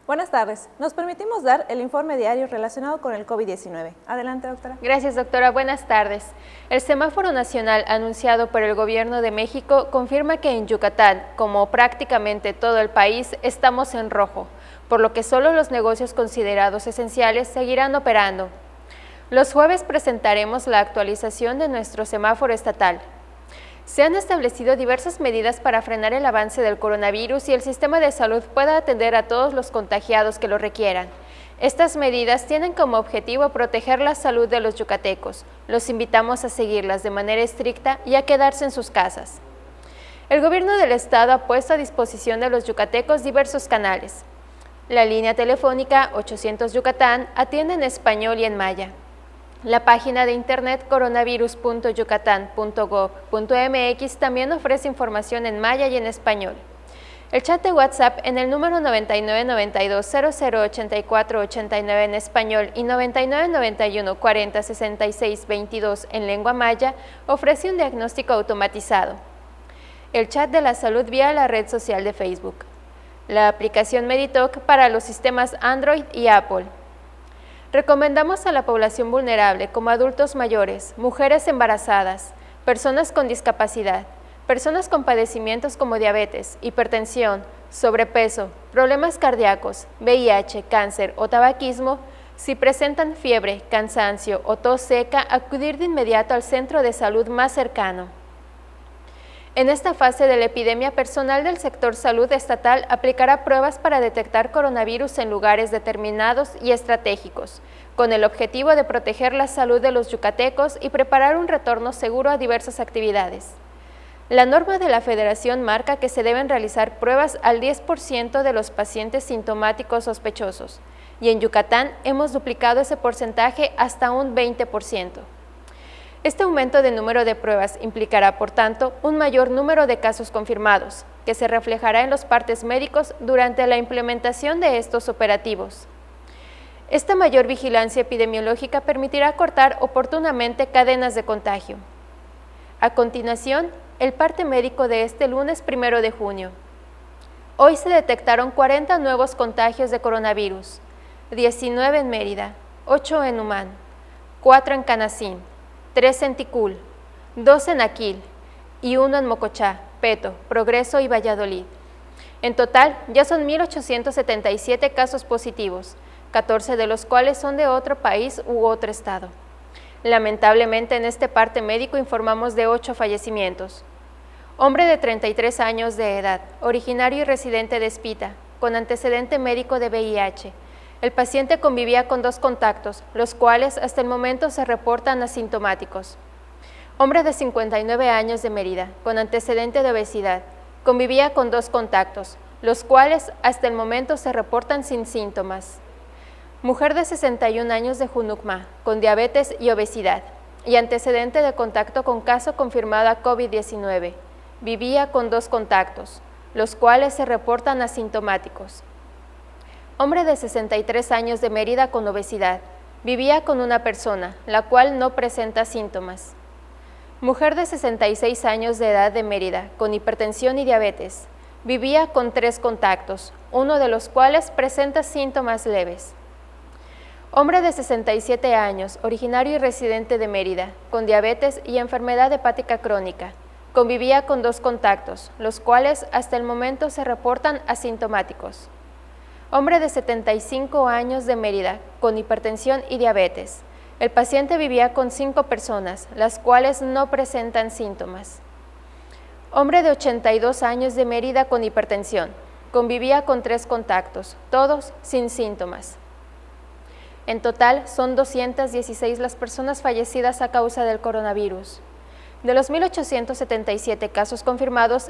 Buenas tardes. Nos permitimos dar el informe diario relacionado con el COVID-19. Adelante, doctora. Gracias, doctora. Buenas tardes. El semáforo nacional anunciado por el Gobierno de México confirma que en Yucatán, como prácticamente todo el país, estamos en rojo, por lo que solo los negocios considerados esenciales seguirán operando. Los jueves presentaremos la actualización de nuestro semáforo estatal. Se han establecido diversas medidas para frenar el avance del coronavirus y el sistema de salud pueda atender a todos los contagiados que lo requieran. Estas medidas tienen como objetivo proteger la salud de los yucatecos. Los invitamos a seguirlas de manera estricta y a quedarse en sus casas. El gobierno del estado ha puesto a disposición de los yucatecos diversos canales. La línea telefónica 800 Yucatán atiende en español y en maya. La página de internet coronavirus.yucatan.gov.mx también ofrece información en maya y en español. El chat de WhatsApp en el número 9992008489 en español y 9991406622 en lengua maya ofrece un diagnóstico automatizado. El chat de la salud vía la red social de Facebook. La aplicación Meditalk para los sistemas Android y Apple. Recomendamos a la población vulnerable como adultos mayores, mujeres embarazadas, personas con discapacidad, personas con padecimientos como diabetes, hipertensión, sobrepeso, problemas cardíacos, VIH, cáncer o tabaquismo, si presentan fiebre, cansancio o tos seca, acudir de inmediato al centro de salud más cercano. En esta fase de la epidemia, personal del sector salud estatal aplicará pruebas para detectar coronavirus en lugares determinados y estratégicos, con el objetivo de proteger la salud de los yucatecos y preparar un retorno seguro a diversas actividades. La norma de la Federación marca que se deben realizar pruebas al 10% de los pacientes sintomáticos sospechosos, y en Yucatán hemos duplicado ese porcentaje hasta un 20%. Este aumento de número de pruebas implicará, por tanto, un mayor número de casos confirmados, que se reflejará en los partes médicos durante la implementación de estos operativos. Esta mayor vigilancia epidemiológica permitirá cortar oportunamente cadenas de contagio. A continuación, el parte médico de este lunes 1 de junio. Hoy se detectaron 40 nuevos contagios de coronavirus, 19 en Mérida, 8 en Humán, 4 en Canacín, 3 en Ticul, 2 en Aquil y 1 en Mocochá, Peto, Progreso y Valladolid. En total, ya son 1,877 casos positivos, 14 de los cuales son de otro país u otro estado. Lamentablemente, en este parte médico informamos de 8 fallecimientos. Hombre de 33 años de edad, originario y residente de Espita, con antecedente médico de VIH. El paciente convivía con 2 contactos, los cuales hasta el momento se reportan asintomáticos. Hombre de 59 años de Mérida, con antecedente de obesidad, convivía con 2 contactos, los cuales hasta el momento se reportan sin síntomas. Mujer de 61 años de Junucma, con diabetes y obesidad, y antecedente de contacto con caso confirmado a COVID-19. Vivía con 2 contactos, los cuales se reportan asintomáticos. Hombre de 63 años de Mérida con obesidad, vivía con una persona, la cual no presenta síntomas. Mujer de 66 años de edad de Mérida, con hipertensión y diabetes, vivía con 3 contactos, uno de los cuales presenta síntomas leves. Hombre de 67 años, originario y residente de Mérida, con diabetes y enfermedad hepática crónica, convivía con 2 contactos, los cuales hasta el momento se reportan asintomáticos. Hombre de 75 años de Mérida, con hipertensión y diabetes. El paciente vivía con 5 personas, las cuales no presentan síntomas. Hombre de 82 años de Mérida con hipertensión. Convivía con 3 contactos, todos sin síntomas. En total, son 216 las personas fallecidas a causa del coronavirus. De los 1,877 casos confirmados,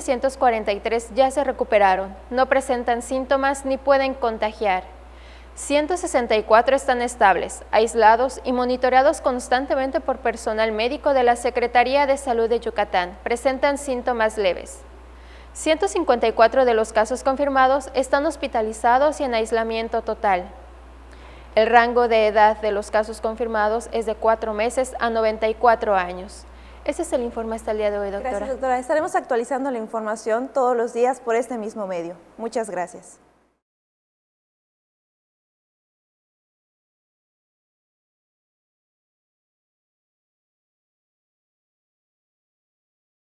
1,343 ya se recuperaron, no presentan síntomas ni pueden contagiar. 164 están estables, aislados y monitoreados constantemente por personal médico de la Secretaría de Salud de Yucatán, presentan síntomas leves. 154 de los casos confirmados están hospitalizados y en aislamiento total. El rango de edad de los casos confirmados es de 4 meses a 94 años. Ese es el informe hasta el día de hoy, doctora. Gracias, doctora. Estaremos actualizando la información todos los días por este mismo medio. Muchas gracias.